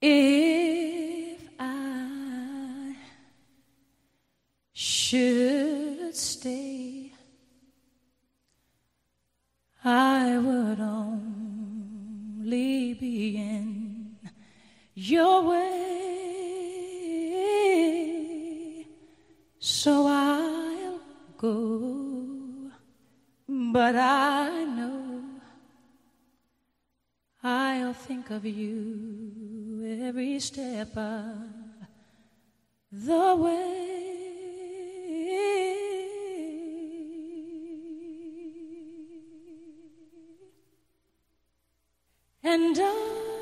If I should stay, I would only be in your way, so I'll go, but I know I'll think of you every step of the way. And